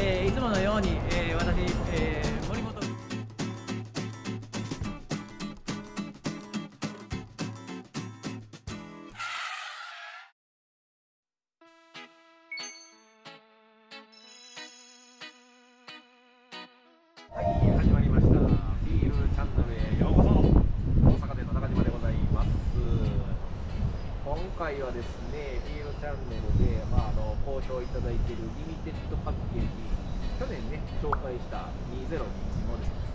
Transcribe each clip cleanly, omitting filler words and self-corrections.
いつものように、私、森本はい、始まりました。ビールチャンネルへようこそ。大阪での中島でございます。今回はですね、ビールチャンネルで、好評いただいているリミテッドパッケージ、去年ね、紹介した2021モデルです。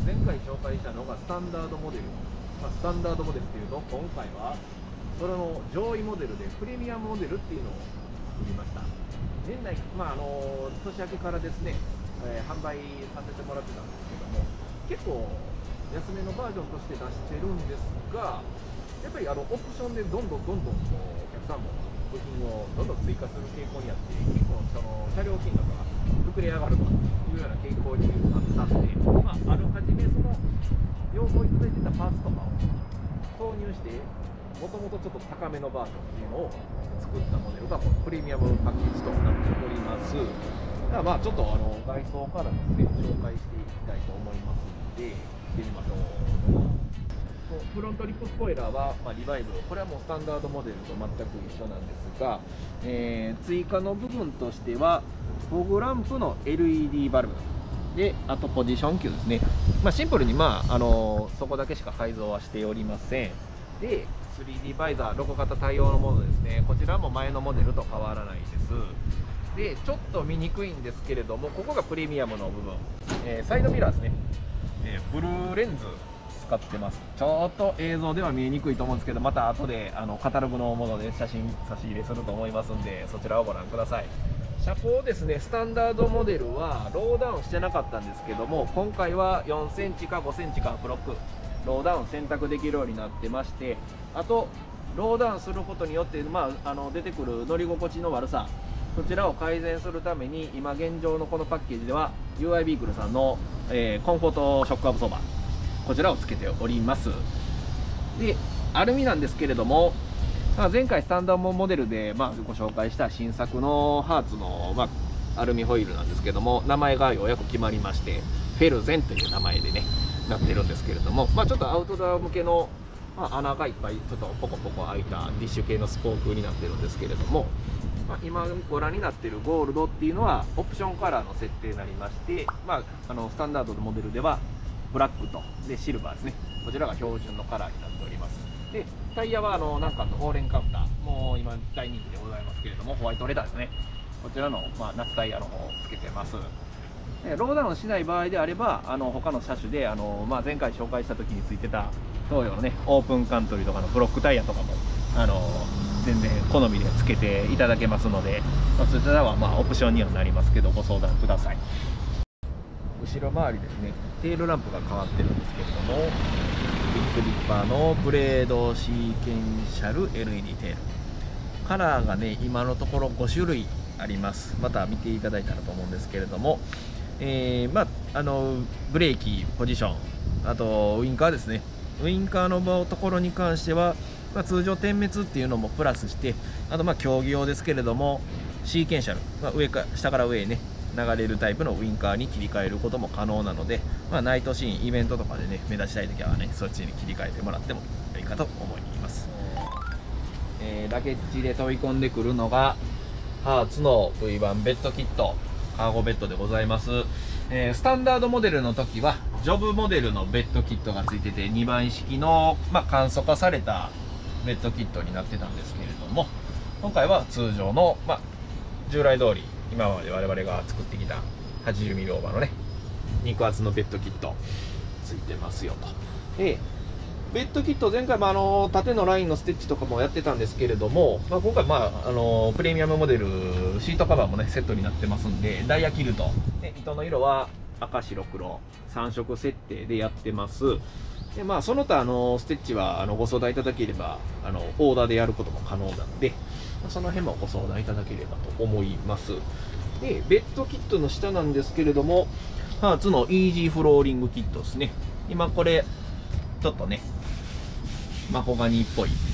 前回紹介したのがスタンダードモデル。スタンダードモデルっていうと、今回はそれの上位モデルでプレミアムモデルっていうのを作りました。年内、年明けからですね、販売させてもらってたんですけども、結構安めのバージョンとして出してるんですが、やっぱりオプションでどんどんこうお客さんも部品をどんどん追加する傾向にあって、結構その車両金額が膨れ上がるというような傾向にあったんで、あるはじめその要望いただいてたパーツとかを購入して、もともとちょっと高めのバージョンっていうのを作ったモデルがこのプレミアムパッケージとなっております。ちょっと外装からですね、紹介していきたいと思いますので、見てみましょう。フロントリップスポイラーは、リバイブ、これはもうスタンダードモデルと全く一緒なんですが、追加の部分としては、フォグランプの LED バルブで、あとポジション球ですね。シンプルに、そこだけしか改造はしておりません。で、3D バイザー、ロコ型対応のものですね。こちらも前のモデルと変わらないです。で、ちょっと見にくいんですけれども、ここがプレミアムの部分、サイドミラーですね、ブルーレンズ使ってます。ちょっと映像では見えにくいと思うんですけど、また後でカタログのもので写真差し入れすると思いますんで、そちらをご覧ください。車高ですね、スタンダードモデルはローダウンしてなかったんですけども、今回は4センチか5センチかブロックローダウン選択できるようになってまして、あとローダウンすることによって、出てくる乗り心地の悪さ、そちらを改善するために、今現状のこのパッケージでは UI ビークルさんの、コンフォートショックアブソーバー、こちらをつけております。で、アルミなんですけれども、前回スタンダードモデルで、ご紹介した新作のハーツの、アルミホイールなんですけども、名前がようやく決まりまして、フェルゼンという名前でねなってるんですけれども、ちょっとアウトドア向けの、穴がいっぱいちょっとポコポコ開いたディッシュ系のスポークになってるんですけれども、今ご覧になっているゴールドっていうのはオプションカラーの設定になりまして、スタンダードのモデルではブラックとでシルバーですね、こちらが標準のカラーになっております。で、タイヤは南韓のホーレンカウンター、もう今大人気でございますけれども、ホワイトレターですね、こちらの、夏タイヤの方をつけてます。ローダウンしない場合であれば、他の車種で前回紹介した時についてた東洋のねオープンカントリーとかのブロックタイヤとかも全然好みでつけていただけますので、そちらはオプションにはなりますけど、ご相談ください。後ろ回りですね、テールランプが変わってるんですけれども、ビッグディッパーのブレードシーケンシャル LED テール、カラーがね今のところ5種類あります。また見ていただいたらと思うんですけれども、ブレーキポジション、あとウインカーですね、ウインカーのところに関しては、通常点滅っていうのもプラスして、あと競技用ですけれどもシーケンシャル、下から上へね流れるタイプのウインカーに切り替えることも可能なので、ナイトシーンイベントとかでね目立ちたい時はねそっちに切り替えてもらってもいいかと思います。ラケッジで飛び込んでくるのがハーツの V1 ベッドキット、カーゴベッドでございます。スタンダードモデルの時はジョブモデルのベッドキットがついてて、2番式の、簡素化されたベッドキットになってたんですけれども、今回は通常の、従来通り今まで我々が作ってきた 80mm オーバーのね肉厚のベッドキットついてますよと。で、ベッドキット前回も縦のラインのステッチとかもやってたんですけれども、今回プレミアムモデルシートカバーもねセットになってますんで、ダイヤキルトで糸の色は赤白黒3色設定でやってます。でその他ステッチはご相談いただければオーダーでやることも可能なので、その辺もご相談いただければと思います。で、ベッドキットの下なんですけれども、ハーツのイージーフローリングキットですね。今これちょっとねマホガニーっぽいこの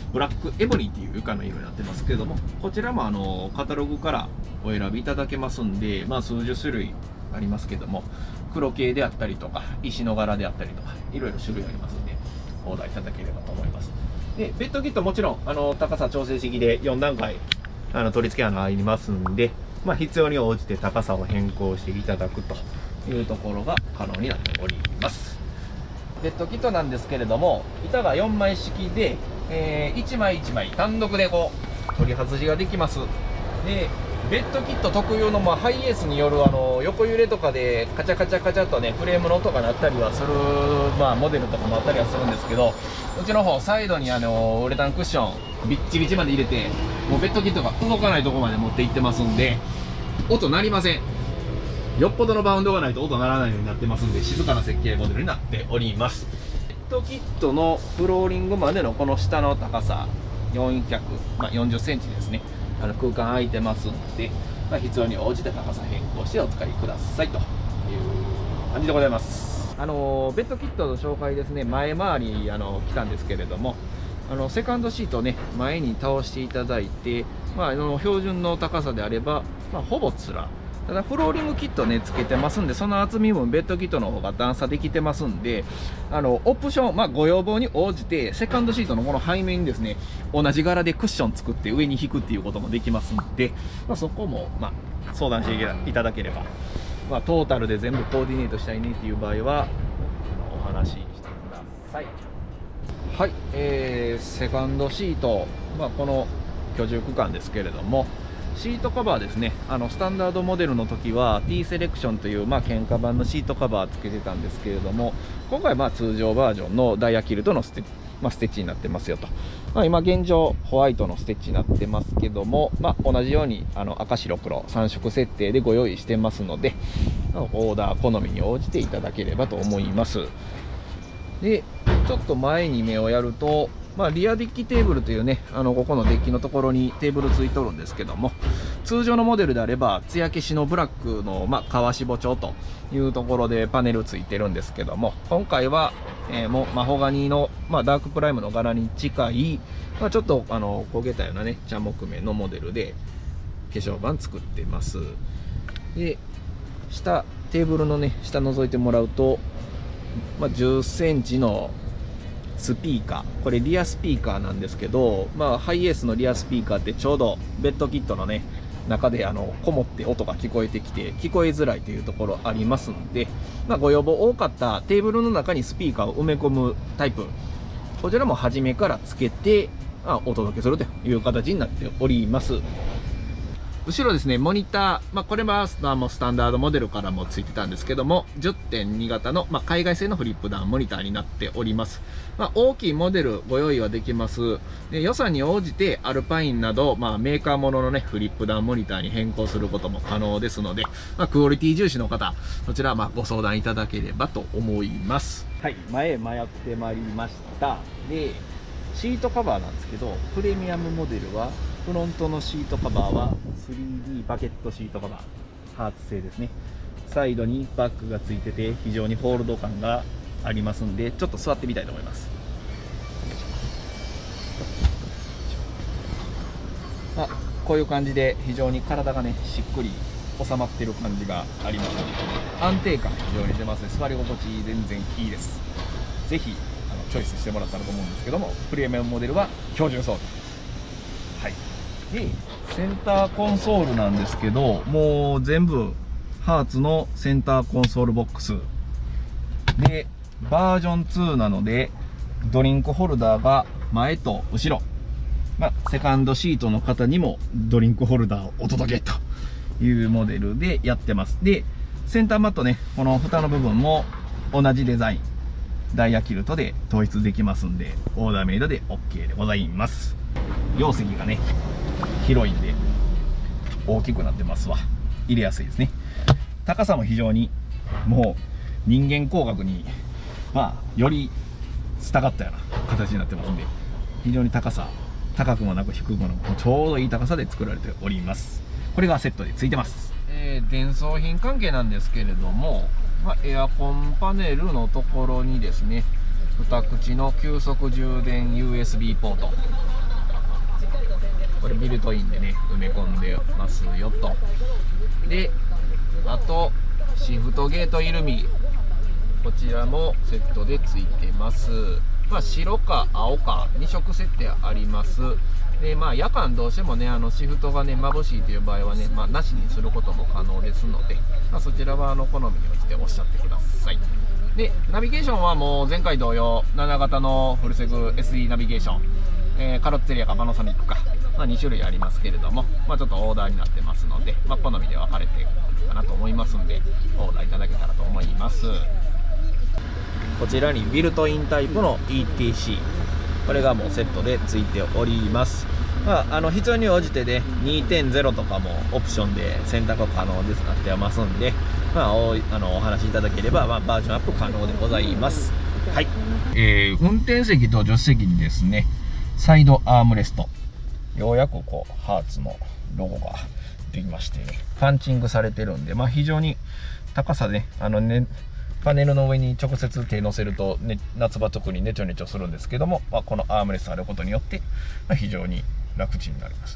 ブラックエボニーっていう床の色になってますけれども、こちらもカタログからお選びいただけますんで、数十種類ありますけども、黒系であったりとか石の柄であったりとかいろいろ種類ありますんで、オーダーいただければと思います。でベッドキットもちろん高さ調整式で4段階取り付け穴入りますんで、必要に応じて高さを変更していただくというところが可能になっております。ベッドキットなんですけれども、板が4枚式で、1枚1枚単独でこう取り外しができます。でベッドキット特有のハイエースによる横揺れとかでカチャカチャカチャとねフレームの音が鳴ったりはする、モデルとかもあったりはするんですけど、うちの方サイドにウレタンクッションビッチビチまで入れて、もうベッドキットが動かないところまで持っていってますんで、音鳴りません。よっぽどのバウンドがないと音鳴らないようになってますんで、静かな設計モデルになっております。ベッドキットのフローリングまでのこの下の高さ40センチですね、空間空いてますので、必要に応じて高さ変更してお使いくださいという感じでございます。ベッドキットの紹介ですね、前回り来たんですけれども、セカンドシートをね前に倒していただいて、標準の高さであれば、ほぼつら、ただフローリングキットねつけてますんで、その厚み分ベッドキットの方が段差できてますんで、オプション、ご要望に応じてセカンドシートのこの背面にですね同じ柄でクッション作って上に引くっていうこともできますんで、そこも相談していただければ、トータルで全部コーディネートしたいねっていう場合はお話ししてください。はい、セカンドシート、この居住区間ですけれども、シートカバーですね、スタンダードモデルの時は T セレクションという喧嘩版のシートカバーつけてたんですけれども、今回通常バージョンのダイヤキルトのステッチになってますよと、今現状ホワイトのステッチになってますけども、同じように赤白黒3色設定でご用意してますので、オーダー好みに応じていただければと思います。でちょっと前に目をやると、リアデッキテーブルというね、ここのデッキのところにテーブルついとるんですけども、通常のモデルであれば艶消しのブラックの革しぼ調というところでパネルついてるんですけども、今回は、もうマホガニの、ダークプライムの柄に近い、ちょっと焦げたようなね茶木目のモデルで化粧板作ってます。で下テーブルのね下覗いてもらうと、10センチのスピーカー、これリアスピーカーなんですけど、ハイエースのリアスピーカーってちょうどベッドキットのね中でこもって音が聞こえてきて聞こえづらいというところありますので、ご要望多かったテーブルの中にスピーカーを埋め込むタイプ、こちらも初めからつけてお届けするという形になっております。後ろですね、モニター、これはスタンダードモデルからもついてたんですけども、10.2 型の、海外製のフリップダウンモニターになっております。大きいモデルご用意はできます。で予算に応じてアルパインなど、メーカーもののねフリップダウンモニターに変更することも可能ですので、クオリティ重視の方、そちらご相談いただければと思います。はい、前へ迷ってまいりました。でシートカバーなんですけど、プレミアムモデルはフロントのシートカバーは 3D バケットシートカバー、ハーツ製ですね。サイドにバッグがついてて非常にホールド感がありますんで、ちょっと座ってみたいと思います。こういう感じで非常に体がねしっくり収まってる感じがありますので、安定感非常に出ますね。座り心地全然いいです。ぜひチョイスしてもらったらと思うんですけども、プレミアムモデルは標準装備。はい。でセンターコンソールなんですけど、もう全部ハーツのセンターコンソールボックスで、バージョン2なのでドリンクホルダーが前と後ろ、セカンドシートの方にもドリンクホルダーをお届けというモデルでやってます。でセンターマットね、この蓋の部分も同じデザイン、ダイヤキルトで統一できますんで、オーダーメイドで OK でございます。容積がね広いんで大きくなってますわ。入れやすいですね。高さも非常にもう人間工学により従ったような形になってますんで、非常に高さ高くもなく低くもなくちょうどいい高さで作られております。これがセットでついてます。伝送品関係なんですけれども、エアコンパネルのところにですね、2口の急速充電 USB ポートこれビルトインでね埋め込んでますよと。であとシフトゲートイルミ、こちらもセットでついてます。まあ、白か青か2色設定あります。でまあ、夜間どうしてもねシフトがね眩しいという場合はね、まあ、なしにすることも可能ですので、まあ、そちらは好みに応じておっしゃってください。でナビゲーションはもう前回同様7型のフルセグ SE ナビゲーション、カロッツェリアかパナソニックか、まあ、2種類ありますけれども、まあ、ちょっとオーダーになってますので、まあ、好みで分かれてくるかなと思いますんで、オーダーいただけたらと思います。こちらにビルトインタイプの ETC、 これがもうセットでついております。まあ、必要に応じてね 2.0 とかもオプションで選択可能ですなってますんで、まあ、お話しいただければ、まあ、バージョンアップ可能でございます。はい、運転席と助手席にですねサイドアームレスト、ようやくこうハーツのロゴができましてね、パンチングされてるんで、まあ、非常に高さねパネルの上に直接手乗せると、ね、夏場特にネチョネチョするんですけども、まあ、このアームレストがあることによって、まあ、非常に楽ちんになります。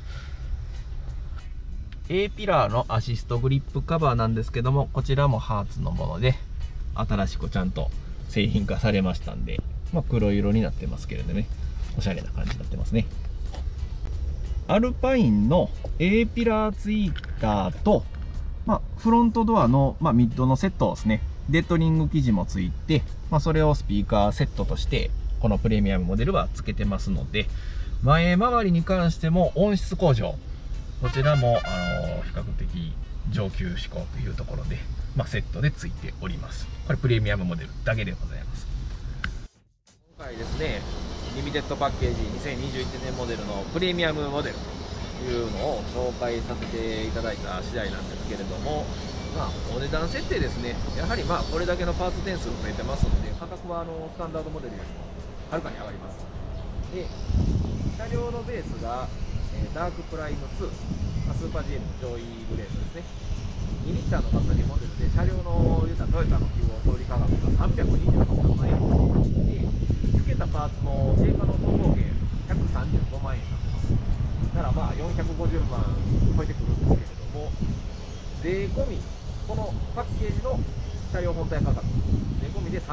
A ピラーのアシストグリップカバーなんですけども、こちらもハーツのもので新しくちゃんと製品化されましたんで、まあ、黒色になってますけれどね、おしゃれな感じになってますね。アルパインの A ピラーツイーターと、まあ、フロントドアの、まあ、ミッドのセットですね、デッドリング生地もついて、まあ、それをスピーカーセットとしてこのプレミアムモデルはつけてますので、前回りに関しても音質向上、こちらも比較的上級志向というところで、まあ、セットでついております。これプレミアムモデルだけでございます。今回ですねリミテッドパッケージ2021年モデルのプレミアムモデルというのを紹介させていただいた次第なんですけれども、まあ、お値段設定ですね、やはりまあこれだけのパーツ点数増えてますので、価格はスタンダードモデルよりもはるかに上がります。で車両のベースがダークプライム2、スーパー GM 上位グレードですね。2リッターのガソリンモデルで車両の言うたらトヨタの希望小売価格が328万円で、つけたパーツの定価の総合計135万円になってます。だからまあ450万超えてくるんですけれども、税込みこのパッケージの車両本体価格税込みで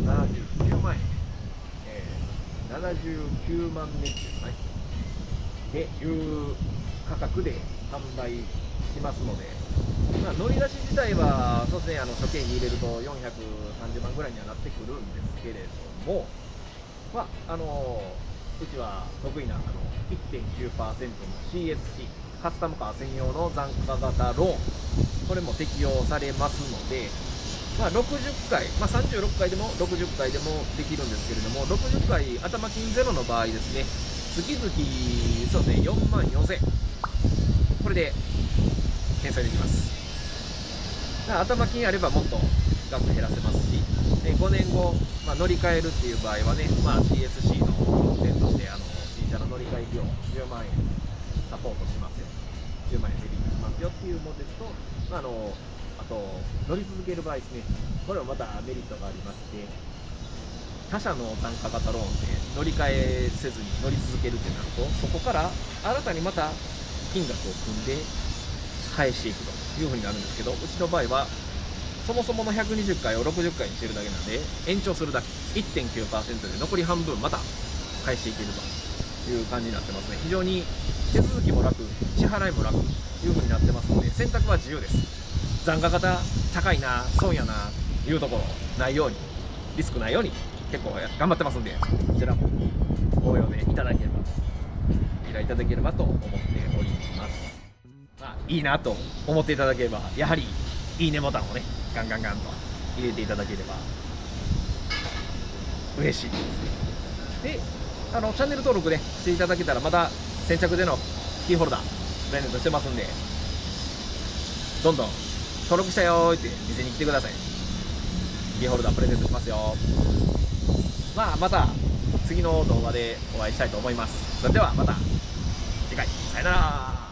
379万円、79万円ですねっていう価格で販売しますので、まあ、乗り出し自体はそうですね、初見に入れると430万ぐらいにはなってくるんですけれども、まあうちは得意な1.9% の CSC カスタムカー専用の残価型ローン、これも適用されますので、まあ、60回、まあ、36回でも60回でもできるんですけれども、60回頭金ゼロの場合ですね、月々そうですね4万4000円、これで返済できます。だから頭金あればもっと額減らせますし、5年後、まあ、乗り換えるっていう場合はね、まあ、CSC の特典として新車の乗り換え費用10万円サポートしますよ、10万円値引きしますよっていうモデルと、まあ、あと乗り続ける場合ですね、これもまたメリットがありまして、他社の残価型ローンで乗り換えせずに乗り続けるってなると、そこから新たにまた金額を組んで返していくというふうになるんですけど、うちの場合はそもそもの120回を60回にしてるだけなんで、延長するだけ 1.9% で残り半分また返していけるという感じになってますね。非常に手続きも楽、支払いも楽というふうになってますので、選択は自由です。残価型高いな、損やないうところないように、リスクないように結構頑張ってますんで、こちらもご用でいただければ、依頼いただければと思っております。まあ、いいなと思っていただければ、やはりいいねボタンをねガンガンガンと入れていただければ嬉しいです。で、チャンネル登録ねしていただけたら、また先着でのキーホルダープレゼントしてますんで、どんどん登録したよーって店に来てください。キーホルダープレゼントしますよ。まあ、また次の動画でお会いしたいと思います。それではまた次回、さよなら。